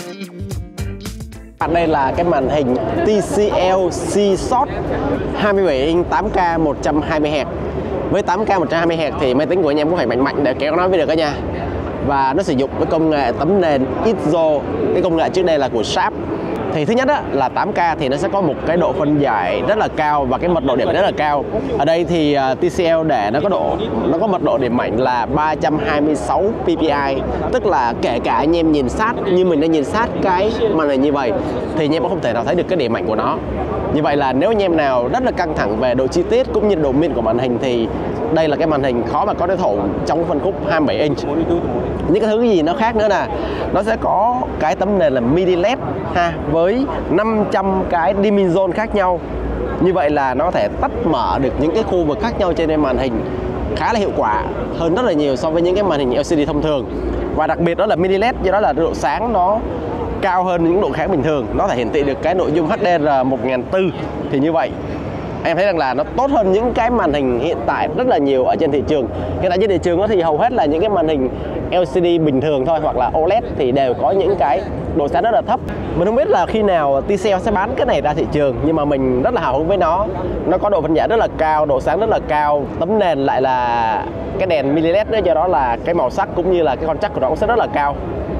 Đây là cái màn hình TCL C-Shot 27 inch 8K 120Hz. Với 8K 120Hz thì máy tính của anh em cũng phải mạnh mạnh để kéo nó với được đó nha. Và nó sử dụng cái công nghệ tấm nền ISO, cái công nghệ trước đây là của Sharp. Thì thứ nhất là 8K thì nó sẽ có một cái độ phân giải rất là cao và cái mật độ điểm rất là cao. Ở đây thì TCL để nó có mật độ điểm mạnh là 326 ppi, tức là kể cả anh em nhìn sát như mình đang nhìn sát cái màn hình như vậy thì anh em cũng không thể nào thấy được cái điểm mạnh của nó. Như vậy là nếu anh em nào rất là căng thẳng về độ chi tiết cũng như độ mịn của màn hình thì đây là cái màn hình khó mà có đối thủ trong phân khúc 27 inch. Những cái thứ gì nó khác nữa là nó sẽ có cái tấm nền là mini LED ha, với 500 cái dimming zone khác nhau. Như vậy là nó có thể tắt mở được những cái khu vực khác nhau trên màn hình khá là hiệu quả hơn rất là nhiều so với những cái màn hình LCD thông thường. Và đặc biệt đó là mini LED, do đó là độ sáng nó cao hơn những độ sáng bình thường, nó thể hiển thị được cái nội dung HDR1400. Thì như vậy em thấy rằng là nó tốt hơn những cái màn hình hiện tại rất là nhiều ở trên thị trường. Hiện tại trên thị trường đó thì hầu hết là những cái màn hình LCD bình thường thôi, hoặc là OLED thì đều có những cái độ sáng rất là thấp. Mình không biết là khi nào TCL sẽ bán cái này ra thị trường, nhưng mà mình rất là hào hứng với nó. Nó có độ phân giải rất là cao, độ sáng rất là cao, tấm nền lại là cái đèn mini LED nữa, do đó là cái màu sắc cũng như là cái contrast của nó cũng sẽ rất là cao.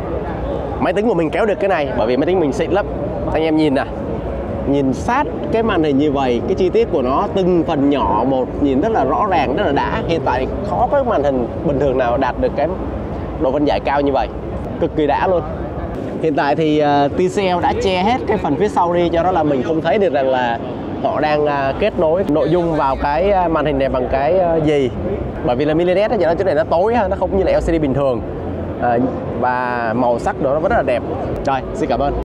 Máy tính của mình kéo được cái này bởi vì máy tính mình xịn lắm. Anh em nhìn nè, nhìn sát cái màn hình như vậy, cái chi tiết của nó từng phần nhỏ một nhìn rất là rõ ràng, rất là đã. Hiện tại khó có màn hình bình thường nào đạt được cái độ phân giải cao như vậy, cực kỳ đã luôn. Hiện tại thì TCL đã che hết cái phần phía sau đi, cho đó là mình không thấy được rằng là họ đang kết nối nội dung vào cái màn hình này bằng cái gì. Bởi vì là mini LED cho nó chỗ này nó tối ha, nó không như là LCD bình thường. Và màu sắc đó nó vẫn rất là đẹp. Rồi, xin cảm ơn.